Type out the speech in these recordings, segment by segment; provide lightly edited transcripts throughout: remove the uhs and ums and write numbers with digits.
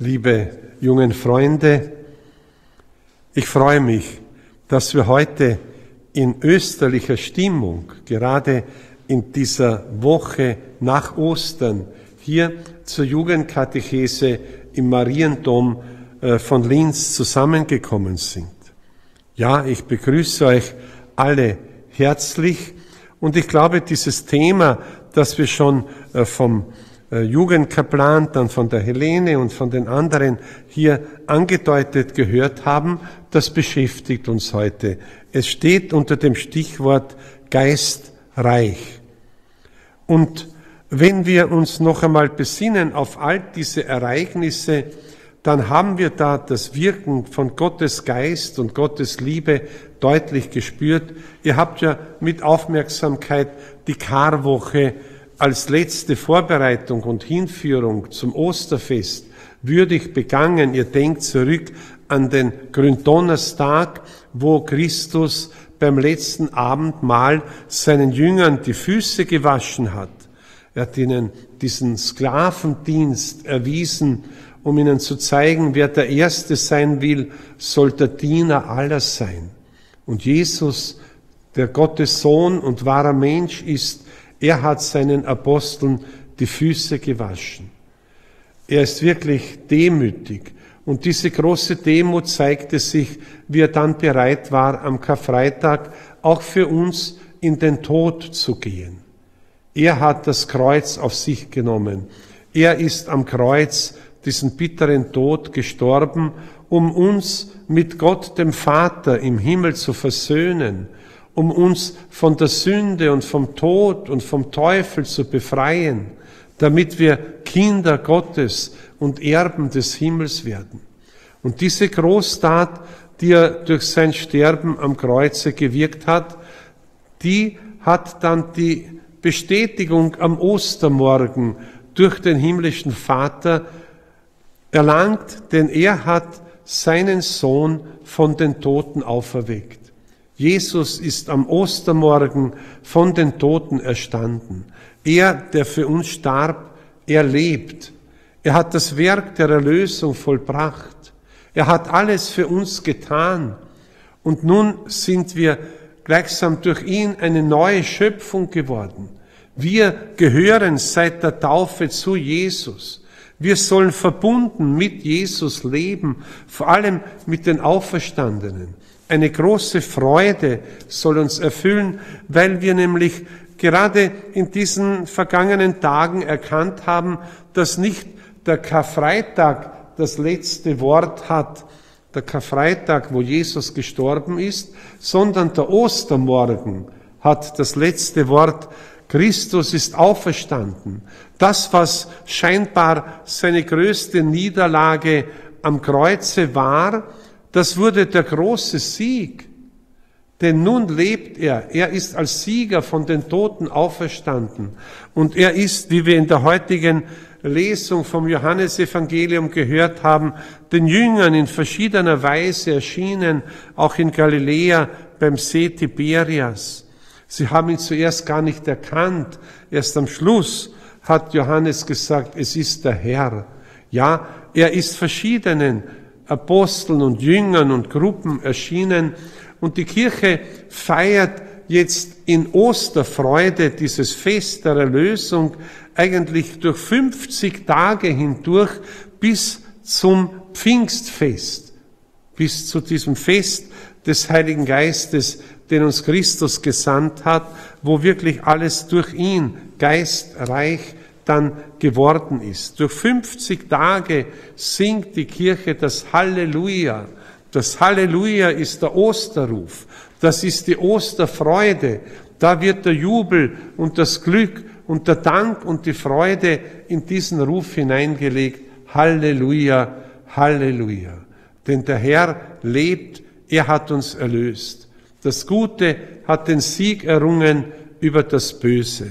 liebe jungen Freunde, ich freue mich, dass wir heute in österlicher Stimmung, gerade in dieser Woche nach Ostern, hier zur Jugendkatechese im Mariendom von Linz zusammengekommen sind. Ja, ich begrüße euch alle herzlich und ich glaube, dieses Thema, das wir schon vom Jugendkaplan, dann von der Helene und von den anderen hier angedeutet gehört haben, das beschäftigt uns heute. Es steht unter dem Stichwort geistreich. Und wenn wir uns noch einmal besinnen auf all diese Ereignisse, dann haben wir da das Wirken von Gottes Geist und Gottes Liebe deutlich gespürt. Ihr habt ja mit Aufmerksamkeit die Karwoche als letzte Vorbereitung und Hinführung zum Osterfest würdig begangen. Ihr denkt zurück an den Gründonnerstag, wo Christus beim letzten Abendmahl seinen Jüngern die Füße gewaschen hat. Er hat ihnen diesen Sklavendienst erwiesen, um ihnen zu zeigen, wer der Erste sein will, soll der Diener aller sein. Und Jesus, der Gottes Sohn und wahrer Mensch ist, er hat seinen Aposteln die Füße gewaschen. Er ist wirklich demütig. Und diese große Demut zeigte sich, wie er dann bereit war, am Karfreitag auch für uns in den Tod zu gehen. Er hat das Kreuz auf sich genommen. Er ist am Kreuz diesen bitteren Tod gestorben, um uns mit Gott, dem Vater, im Himmel zu versöhnen, um uns von der Sünde und vom Tod und vom Teufel zu befreien, damit wir Kinder Gottes und Erben des Himmels werden. Und diese Großtat, die er durch sein Sterben am Kreuze gewirkt hat, die hat dann die Bestätigung am Ostermorgen durch den himmlischen Vater erlangt, denn er hat seinen Sohn von den Toten auferweckt. Jesus ist am Ostermorgen von den Toten erstanden. Er, der für uns starb, er lebt. Er hat das Werk der Erlösung vollbracht. Er hat alles für uns getan. Und nun sind wir gleichsam durch ihn eine neue Schöpfung geworden. Wir gehören seit der Taufe zu Jesus. Wir sollen verbunden mit Jesus leben, vor allem mit den Auferstandenen. Eine große Freude soll uns erfüllen, weil wir nämlich gerade in diesen vergangenen Tagen erkannt haben, dass nicht der Karfreitag das letzte Wort hat, der Karfreitag, wo Jesus gestorben ist, sondern der Ostermorgen hat das letzte Wort. Christus ist auferstanden. Das, was scheinbar seine größte Niederlage am Kreuze war, das wurde der große Sieg. Denn nun lebt er. Er ist als Sieger von den Toten auferstanden. Und er ist, wie wir in der heutigen Lesung vom Johannesevangelium gehört haben, den Jüngern in verschiedener Weise erschienen, auch in Galiläa beim See Tiberias. Sie haben ihn zuerst gar nicht erkannt. Erst am Schluss hat Johannes gesagt, es ist der Herr. Ja, er ist verschiedenen Aposteln und Jüngern und Gruppen erschienen. Und die Kirche feiert jetzt in Osterfreude dieses Fest der Erlösung eigentlich durch 50 Tage hindurch bis zum Pfingstfest, bis zu diesem Fest des Heiligen Geistes, den uns Christus gesandt hat, wo wirklich alles durch ihn geistreich dann geworden ist. Durch 50 Tage singt die Kirche das Halleluja. Das Halleluja ist der Osterruf. Das ist die Osterfreude. Da wird der Jubel und das Glück und der Dank und die Freude in diesen Ruf hineingelegt. Halleluja, Halleluja. Denn der Herr lebt, er hat uns erlöst. Das Gute hat den Sieg errungen über das Böse.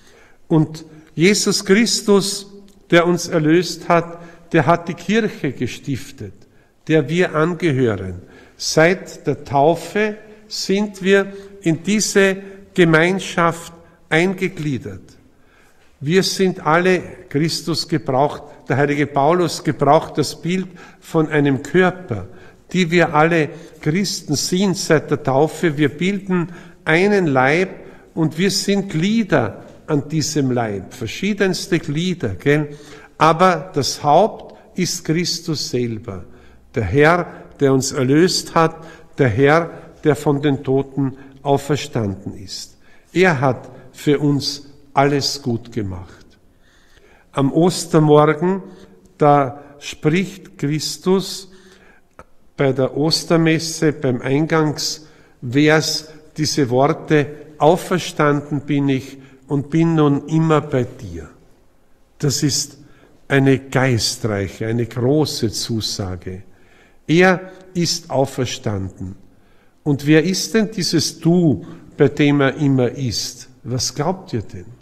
Und Jesus Christus, der uns erlöst hat, der hat die Kirche gestiftet, der wir angehören. Seit der Taufe sind wir in diese Gemeinschaft eingegliedert. Wir sind alle Christus gebraucht. Der heilige Paulus gebraucht das Bild von einem Körper, die wir alle Christen sind seit der Taufe. Wir bilden einen Leib und wir sind Glieder an diesem Leib, verschiedenste Glieder, gell? Aber das Haupt ist Christus selber, der Herr, der uns erlöst hat, der Herr, der von den Toten auferstanden ist. Er hat für uns alles gut gemacht. Am Ostermorgen, da spricht Christus bei der Ostermesse, beim Eingangsvers, diese Worte: Auferstanden bin ich und bin nun immer bei dir. Das ist eine geistreiche, eine große Zusage. Er ist auferstanden. Und wer ist denn dieses Du, bei dem er immer ist? Was glaubt ihr denn?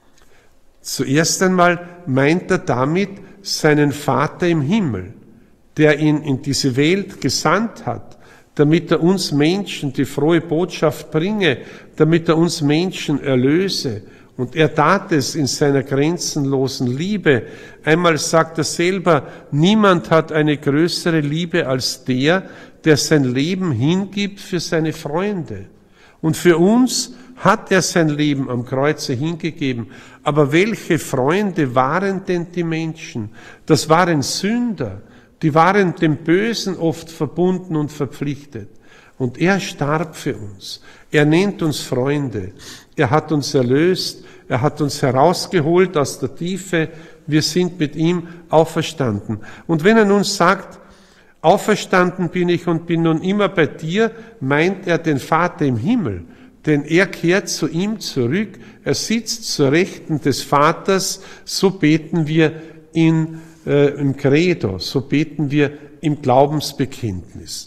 Zuerst einmal meint er damit seinen Vater im Himmel, der ihn in diese Welt gesandt hat, damit er uns Menschen die frohe Botschaft bringe, damit er uns Menschen erlöse. Und er tat es in seiner grenzenlosen Liebe. Einmal sagt er selber, niemand hat eine größere Liebe als der sein Leben hingibt für seine Freunde. Und für uns hat er sein Leben am Kreuze hingegeben. Aber welche Freunde waren denn die Menschen? Das waren Sünder. Die waren dem Bösen oft verbunden und verpflichtet. Und er starb für uns. Er nennt uns Freunde. Er hat uns erlöst. Er hat uns herausgeholt aus der Tiefe. Wir sind mit ihm auferstanden. Und wenn er nun sagt, auferstanden bin ich und bin nun immer bei dir, meint er den Vater im Himmel. Denn er kehrt zu ihm zurück. Er sitzt zur Rechten des Vaters. So beten wir im Credo. So beten wir im Glaubensbekenntnis.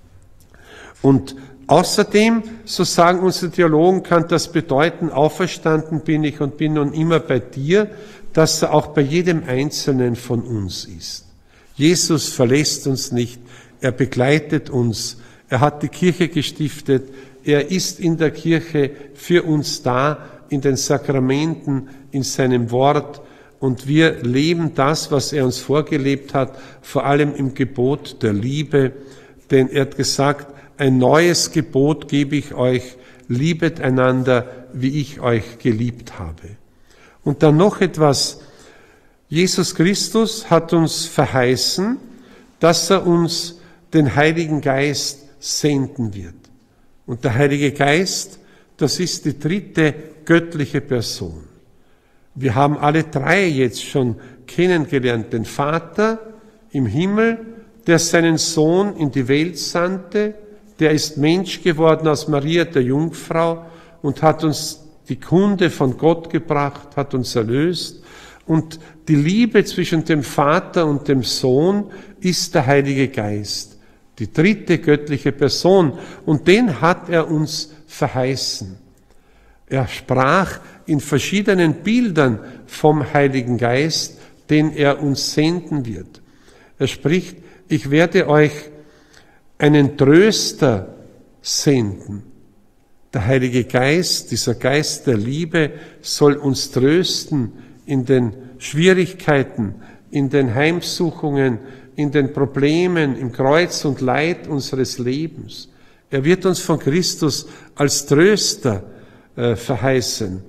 Und außerdem, so sagen unsere Theologen, kann das bedeuten, auferstanden bin ich und bin nun immer bei dir, dass er auch bei jedem Einzelnen von uns ist. Jesus verlässt uns nicht, er begleitet uns, er hat die Kirche gestiftet, er ist in der Kirche für uns da, in den Sakramenten, in seinem Wort, und wir leben das, was er uns vorgelebt hat, vor allem im Gebot der Liebe, denn er hat gesagt, ein neues Gebot gebe ich euch, liebet einander, wie ich euch geliebt habe. Und dann noch etwas. Jesus Christus hat uns verheißen, dass er uns den Heiligen Geist senden wird. Und der Heilige Geist, das ist die dritte göttliche Person. Wir haben alle drei jetzt schon kennengelernt. Den Vater im Himmel, der seinen Sohn in die Welt sandte, der ist Mensch geworden aus Maria der Jungfrau und hat uns die Kunde von Gott gebracht, hat uns erlöst. Und die Liebe zwischen dem Vater und dem Sohn ist der Heilige Geist, die dritte göttliche Person. Und den hat er uns verheißen. Er sprach in verschiedenen Bildern vom Heiligen Geist, den er uns senden wird. Er spricht, ich werde euch einen Tröster senden. Der Heilige Geist, dieser Geist der Liebe, soll uns trösten in den Schwierigkeiten, in den Heimsuchungen, in den Problemen, im Kreuz und Leid unseres Lebens. Er wird uns von Christus als Tröster verheißen.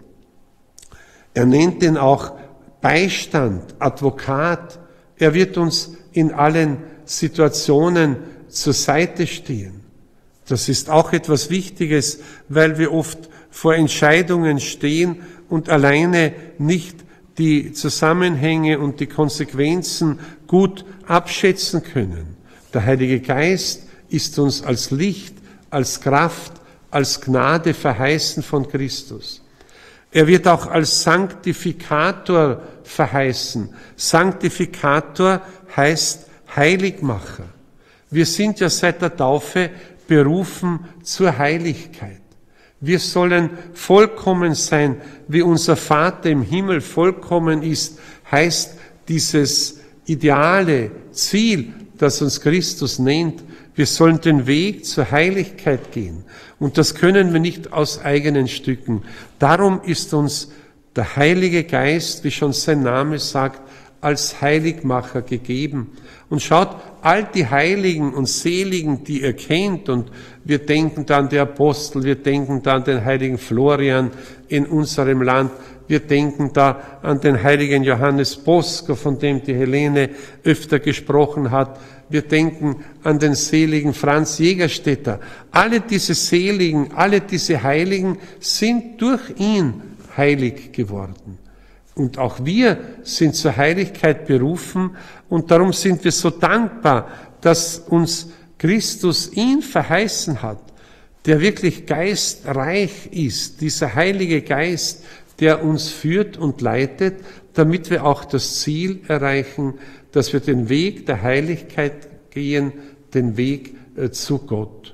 Er nennt ihn auch Beistand, Advokat. Er wird uns in allen Situationen zur Seite stehen. Das ist auch etwas Wichtiges, weil wir oft vor Entscheidungen stehen und alleine nicht die Zusammenhänge und die Konsequenzen gut abschätzen können. Der Heilige Geist ist uns als Licht, als Kraft, als Gnade verheißen von Christus. Er wird auch als Sanctificator verheißen. Sanctificator heißt Heiligmacher. Wir sind ja seit der Taufe berufen zur Heiligkeit. Wir sollen vollkommen sein, wie unser Vater im Himmel vollkommen ist, heißt dieses ideale Ziel, das uns Christus nennt. Wir sollen den Weg zur Heiligkeit gehen. Und das können wir nicht aus eigenen Stücken. Darum ist uns der Heilige Geist, wie schon sein Name sagt, als Heiligmacher gegeben. Und schaut, all die Heiligen und Seligen, die ihr kennt, und wir denken da an die Apostel, wir denken da an den heiligen Florian in unserem Land, wir denken da an den heiligen Johannes Bosco, von dem die Helene öfter gesprochen hat. Wir denken an den seligen Franz Jägerstätter. Alle diese Seligen, alle diese Heiligen sind durch ihn heilig geworden. Und auch wir sind zur Heiligkeit berufen, und darum sind wir so dankbar, dass uns Christus ihn verheißen hat, der wirklich geistreich ist, dieser Heilige Geist, der uns führt und leitet, damit wir auch das Ziel erreichen, dass wir den Weg der Heiligkeit gehen, den Weg zu Gott.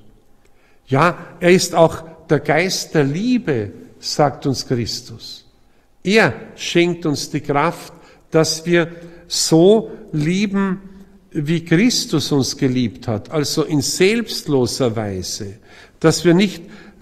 Ja, er ist auch der Geist der Liebe, sagt uns Christus. Er schenkt uns die Kraft, dass wir so lieben, wie Christus uns geliebt hat, also in selbstloser Weise, dass wir nicht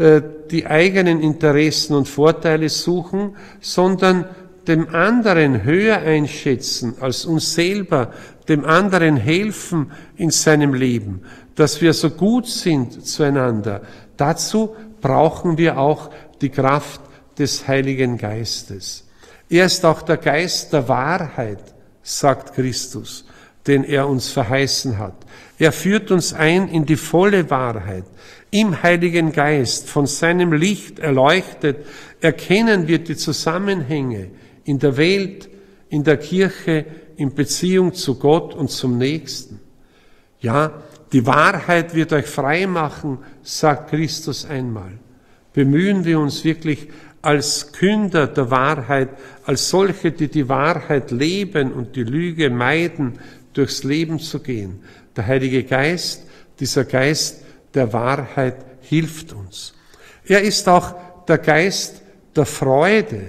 die eigenen Interessen und Vorteile suchen, sondern dem anderen höher einschätzen als uns selber, dem anderen helfen in seinem Leben, dass wir so gut sind zueinander. Dazu brauchen wir auch die Kraft des Heiligen Geistes. Er ist auch der Geist der Wahrheit, sagt Christus, den er uns verheißen hat. Er führt uns ein in die volle Wahrheit. Im Heiligen Geist, von seinem Licht erleuchtet, erkennen wir die Zusammenhänge in der Welt, in der Kirche, in Beziehung zu Gott und zum Nächsten. Ja, die Wahrheit wird euch frei machen, sagt Christus einmal. Bemühen wir uns wirklich als Künder der Wahrheit, als solche, die die Wahrheit leben und die Lüge meiden, durchs Leben zu gehen. Der Heilige Geist, dieser Geist der Wahrheit, hilft uns. Er ist auch der Geist der Freude.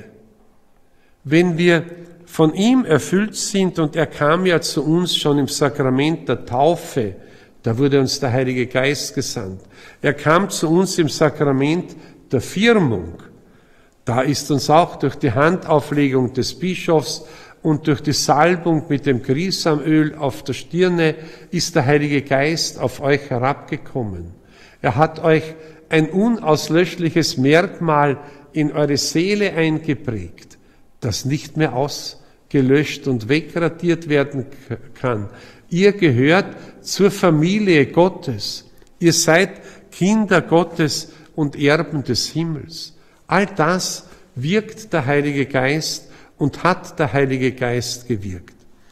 Wenn wir von ihm erfüllt sind, und er kam ja zu uns schon im Sakrament der Taufe, da wurde uns der Heilige Geist gesandt. Er kam zu uns im Sakrament der Firmung. Da ist uns auch durch die Handauflegung des Bischofs und durch die Salbung mit dem Grisamöl auf der Stirne ist der Heilige Geist auf euch herabgekommen. Er hat euch ein unauslöschliches Merkmal in eure Seele eingeprägt, das nicht mehr ausgelöscht und wegradiert werden kann. Ihr gehört zur Familie Gottes. Ihr seid Kinder Gottes und Erben des Himmels. All das wirkt der Heilige Geist und hat der Heilige Geist gewirkt.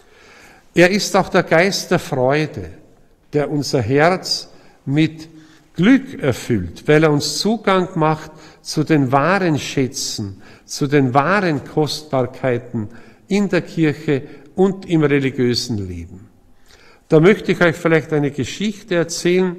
Er ist auch der Geist der Freude, der unser Herz mit Glück erfüllt, weil er uns Zugang macht zu den wahren Schätzen, zu den wahren Kostbarkeiten in der Kirche und im religiösen Leben. Da möchte ich euch vielleicht eine Geschichte erzählen,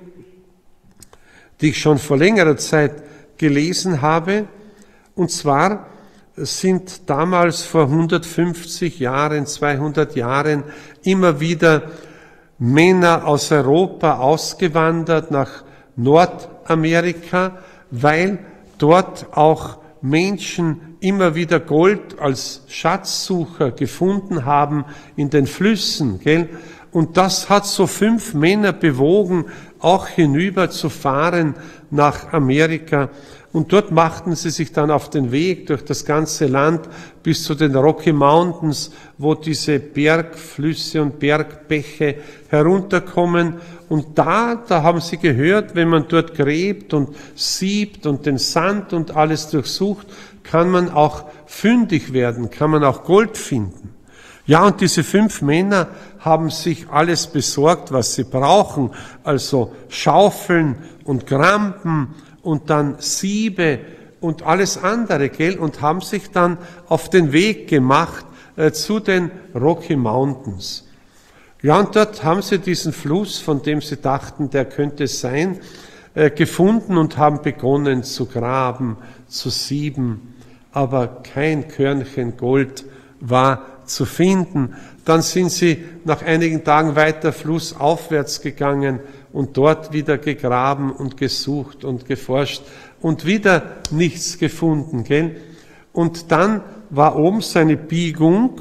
die ich schon vor längerer Zeit gelesen habe. Und zwar sind damals vor 150 Jahren, 200 Jahren immer wieder Männer aus Europa ausgewandert nach Nordamerika, weil dort auch Menschen immer wieder Gold als Schatzsucher gefunden haben in den Flüssen, gell? Und das hat so 5 Männer bewogen, auch hinüber zu fahren nach Amerika. Und dort machten sie sich dann auf den Weg durch das ganze Land bis zu den Rocky Mountains, wo diese Bergflüsse und Bergbäche herunterkommen. Und da haben sie gehört, wenn man dort gräbt und siebt und den Sand und alles durchsucht, kann man auch fündig werden, kann man auch Gold finden. Ja, und diese 5 Männer haben sich alles besorgt, was sie brauchen, also Schaufeln und Grampen und dann Siebe und alles andere, gell, und haben sich dann auf den Weg gemacht zu den Rocky Mountains. Ja, und dort haben sie diesen Fluss, von dem sie dachten, der könnte es sein, gefunden und haben begonnen zu graben, zu sieben, aber kein Körnchen Gold war zu finden. Dann sind sie nach einigen Tagen weiter flussaufwärts gegangen und dort wieder gegraben und gesucht und geforscht und wieder nichts gefunden, gell? Und dann war oben so eine Biegung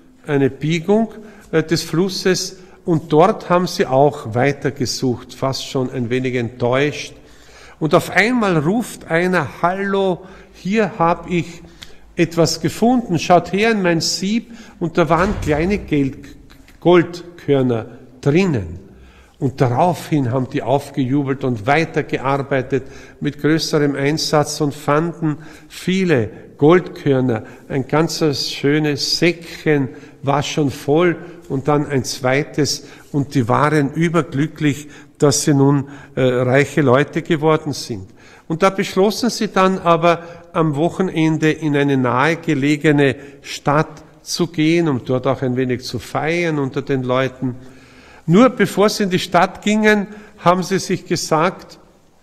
des Flusses, und dort haben sie auch weitergesucht, fast schon ein wenig enttäuscht. Und auf einmal ruft einer: Hallo, hier habe ich etwas gefunden, schaut her in mein Sieb, und da waren kleine Goldkörner drinnen. Und daraufhin haben die aufgejubelt und weitergearbeitet mit größerem Einsatz und fanden viele Goldkörner. Ein ganzes schönes Säckchen war schon voll und dann ein zweites, und die waren überglücklich, dass sie nun reiche Leute geworden sind. Und da beschlossen sie dann aber am Wochenende in eine nahegelegene Stadt zu gehen, um dort auch ein wenig zu feiern unter den Leuten. Nur bevor sie in die Stadt gingen, haben sie sich gesagt: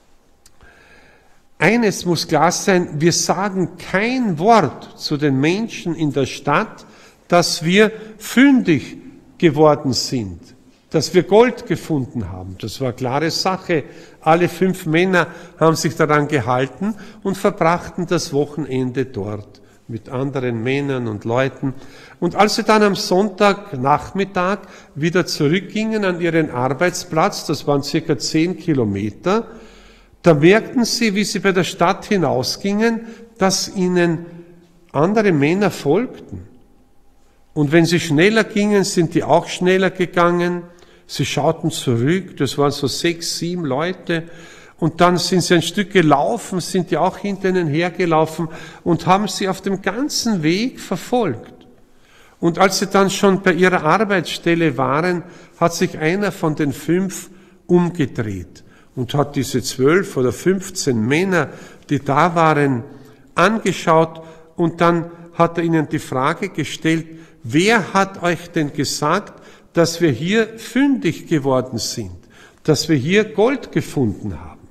Eines muss klar sein, wir sagen kein Wort zu den Menschen in der Stadt, dass wir fündig geworden sind, dass wir Gold gefunden haben. Das war eine klare Sache. Alle 5 Männer haben sich daran gehalten und verbrachten das Wochenende dort mit anderen Männern und Leuten. Und als sie dann am Sonntagnachmittag wieder zurückgingen an ihren Arbeitsplatz, das waren circa 10 Kilometer, da merkten sie, wie sie bei der Stadt hinausgingen, dass ihnen andere Männer folgten. Und wenn sie schneller gingen, sind die auch schneller gegangen. Sie schauten zurück, das waren so 6, 7 Leute. Und dann sind sie ein Stück gelaufen, sind die auch hinter ihnen hergelaufen und haben sie auf dem ganzen Weg verfolgt. Und als sie dann schon bei ihrer Arbeitsstelle waren, hat sich einer von den 5 umgedreht und hat diese 12 oder 15 Männer, die da waren, angeschaut, und dann hat er ihnen die Frage gestellt: Wer hat euch denn gesagt, dass wir hier fündig geworden sind, dass wir hier Gold gefunden haben?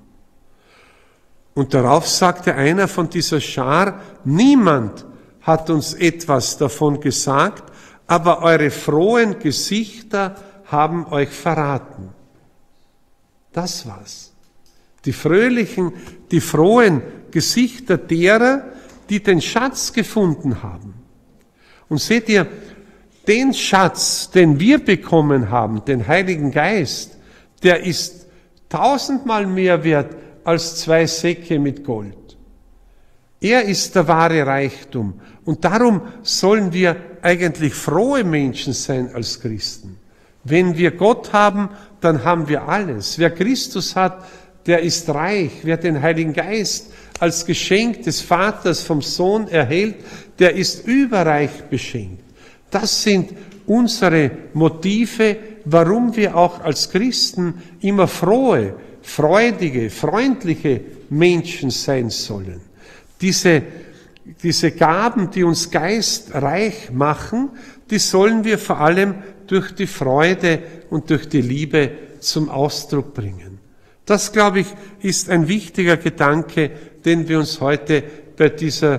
Und darauf sagte einer von dieser Schar: Niemand hat uns etwas davon gesagt, aber eure frohen Gesichter haben euch verraten. Das war's. Die fröhlichen, die frohen Gesichter derer, die den Schatz gefunden haben. Und seht ihr, den Schatz, den wir bekommen haben, den Heiligen Geist, der ist 1000-mal mehr wert als 2 Säcke mit Gold. Er ist der wahre Reichtum. Und darum sollen wir eigentlich frohe Menschen sein als Christen. Wenn wir Gott haben, dann haben wir alles. Wer Christus hat, der ist reich. Wer den Heiligen Geist als Geschenk des Vaters vom Sohn erhält, der ist überreich beschenkt. Das sind unsere Motive, warum wir auch als Christen immer frohe, freudige, freundliche Menschen sein sollen. Diese Gaben, die uns geistreich machen, die sollen wir vor allem durch die Freude und durch die Liebe zum Ausdruck bringen. Das, glaube ich, ist ein wichtiger Gedanke, den wir uns heute bei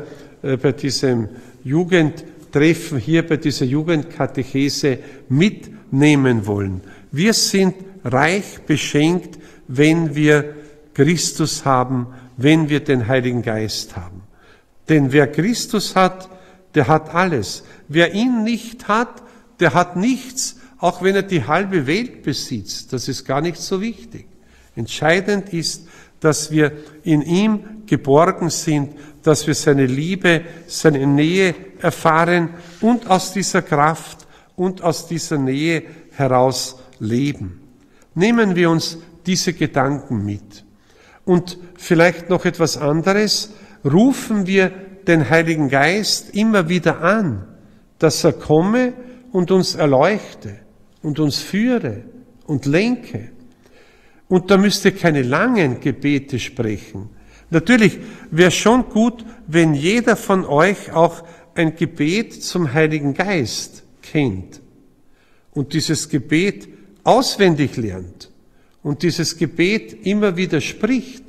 diesem Jugendtreffen hier, bei dieser Jugendkatechese mitnehmen wollen. Wir sind reich beschenkt, wenn wir Christus haben, wenn wir den Heiligen Geist haben. Denn wer Christus hat, der hat alles. Wer ihn nicht hat, der hat nichts, auch wenn er die halbe Welt besitzt. Das ist gar nicht so wichtig. Entscheidend ist, dass wir in ihm geborgen sind, dass wir seine Liebe, seine Nähe erfahren und aus dieser Kraft und aus dieser Nähe heraus leben. Nehmen wir uns diese Gedanken mit. Und vielleicht noch etwas anderes: Rufen wir den Heiligen Geist immer wieder an, dass er komme und uns erleuchte und uns führe und lenke. Und da müsst ihr keine langen Gebete sprechen. Natürlich wäre schon gut, wenn jeder von euch auch ein Gebet zum Heiligen Geist kennt und dieses Gebet auswendig lernt und dieses Gebet immer wieder spricht.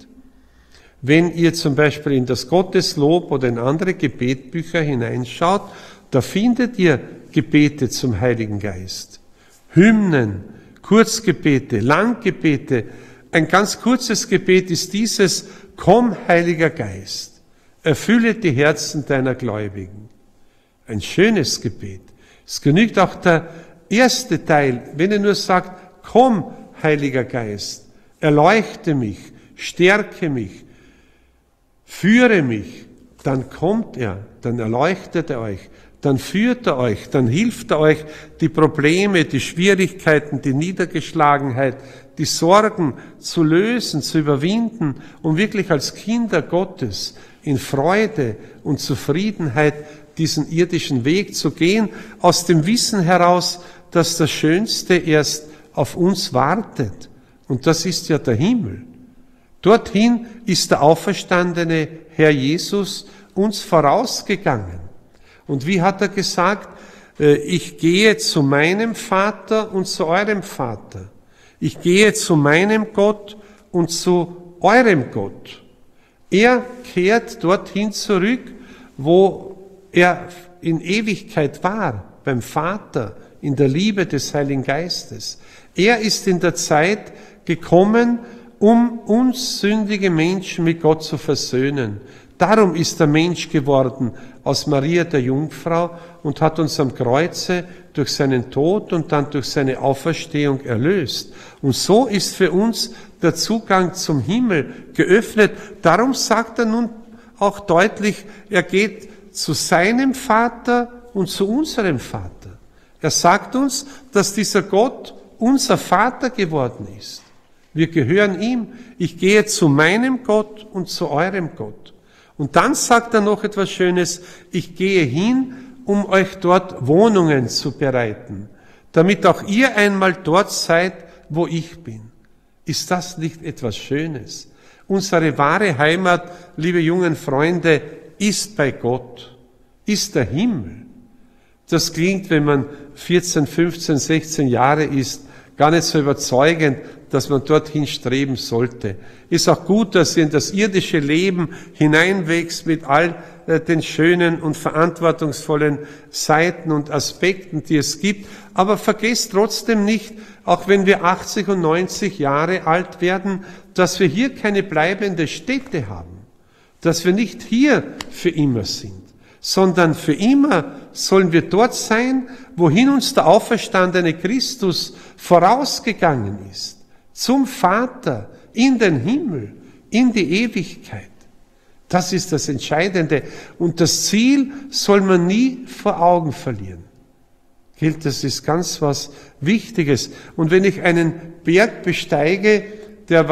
Wenn ihr zum Beispiel in das Gotteslob oder in andere Gebetbücher hineinschaut, da findet ihr Gebete zum Heiligen Geist. Hymnen, Kurzgebete, Langgebete. Ein ganz kurzes Gebet ist dieses: Komm, Heiliger Geist, erfülle die Herzen deiner Gläubigen. Ein schönes Gebet. Es genügt auch der erste Teil, wenn er nur sagt, komm, Heiliger Geist, erleuchte mich, stärke mich, führe mich, dann kommt er, dann erleuchtet er euch, dann führt er euch, dann hilft er euch, die Probleme, die Schwierigkeiten, die Niedergeschlagenheit, die Sorgen zu lösen, zu überwinden, um wirklich als Kinder Gottes in Freude und Zufriedenheit diesen irdischen Weg zu gehen, aus dem Wissen heraus, dass das Schönste erst auf uns wartet. Und das ist ja der Himmel. Dorthin ist der auferstandene Herr Jesus uns vorausgegangen. Und wie hat er gesagt? Ich gehe zu meinem Vater und zu eurem Vater. Ich gehe zu meinem Gott und zu eurem Gott. Er kehrt dorthin zurück, wo er in Ewigkeit war, beim Vater, in der Liebe des Heiligen Geistes. Er ist in der Zeit gekommen, um uns sündige Menschen mit Gott zu versöhnen. Darum ist der Mensch geworden aus Maria der Jungfrau und hat uns am Kreuze durch seinen Tod und dann durch seine Auferstehung erlöst. Und so ist für uns der Zugang zum Himmel geöffnet. Darum sagt er nun auch deutlich, er geht zu seinem Vater und zu unserem Vater. Er sagt uns, dass dieser Gott unser Vater geworden ist. Wir gehören ihm. Ich gehe zu meinem Gott und zu eurem Gott. Und dann sagt er noch etwas Schönes, ich gehe hin, um euch dort Wohnungen zu bereiten, damit auch ihr einmal dort seid, wo ich bin. Ist das nicht etwas Schönes? Unsere wahre Heimat, liebe jungen Freunde, ist bei Gott, ist der Himmel. Das klingt, wenn man 14, 15, 16 Jahre ist, gar nicht so überzeugend, dass man dorthin streben sollte. Ist auch gut, dass ihr in das irdische Leben hineinwächst mit all den schönen und verantwortungsvollen Seiten und Aspekten, die es gibt. Aber vergesst trotzdem nicht, auch wenn wir 80 und 90 Jahre alt werden, dass wir hier keine bleibende Stätte haben. Dass wir nicht hier für immer sind, sondern für immer sollen wir dort sein, wohin uns der auferstandene Christus vorausgegangen ist. Zum Vater, in den Himmel, in die Ewigkeit. Das ist das Entscheidende. Und das Ziel soll man nie vor Augen verlieren. Das ist ganz was Wichtiges. Und wenn ich einen Berg besteige, der,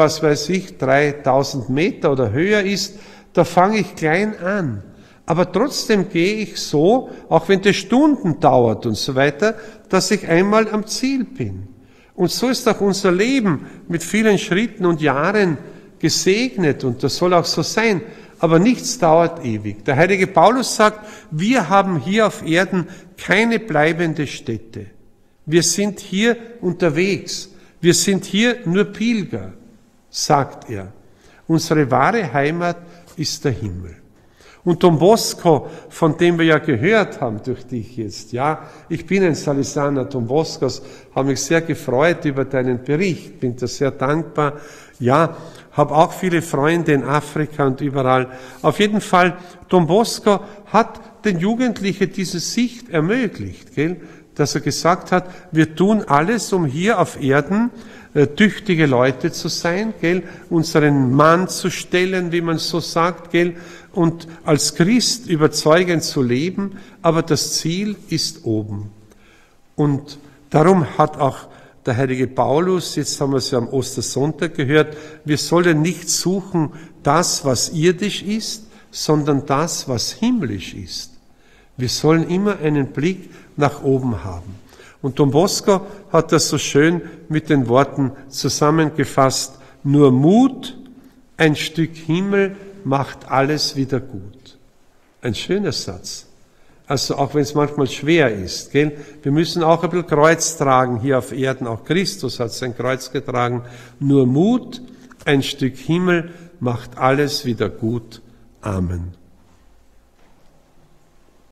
3000 Meter oder höher ist, da fange ich klein an. Aber trotzdem gehe ich so, auch wenn das Stunden dauert und so weiter, dass ich einmal am Ziel bin. Und so ist auch unser Leben mit vielen Schritten und Jahren gesegnet und das soll auch so sein. Aber nichts dauert ewig. Der heilige Paulus sagt, wir haben hier auf Erden keine bleibende Stätte. Wir sind hier unterwegs. Wir sind hier nur Pilger, sagt er. Unsere wahre Heimat ist der Himmel. Und Don Bosco, von dem wir ja gehört haben durch dich jetzt, ja, ich bin ein Salesianer Don Boscos, habe mich sehr gefreut über deinen Bericht, bin dir sehr dankbar, ja, habe auch viele Freunde in Afrika und überall. Auf jeden Fall, Don Bosco hat den Jugendlichen diese Sicht ermöglicht, gell? Dass er gesagt hat, wir tun alles, um hier auf Erden tüchtige Leute zu sein, gell? Unseren Mann zu stellen, wie man so sagt, gell? Und als Christ überzeugend zu leben, aber das Ziel ist oben. Und darum hat auch der heilige Paulus, jetzt haben wir es ja am Ostersonntag gehört, wir sollen nicht suchen das, was irdisch ist, sondern das, was himmlisch ist. Wir sollen immer einen Blick nach oben haben. Und Don Bosco hat das so schön mit den Worten zusammengefasst, nur Mut, ein Stück Himmel macht alles wieder gut. Ein schöner Satz. Also auch wenn es manchmal schwer ist, gell? Wir müssen auch ein bisschen Kreuz tragen hier auf Erden. Auch Christus hat sein Kreuz getragen. Nur Mut, ein Stück Himmel macht alles wieder gut. Amen.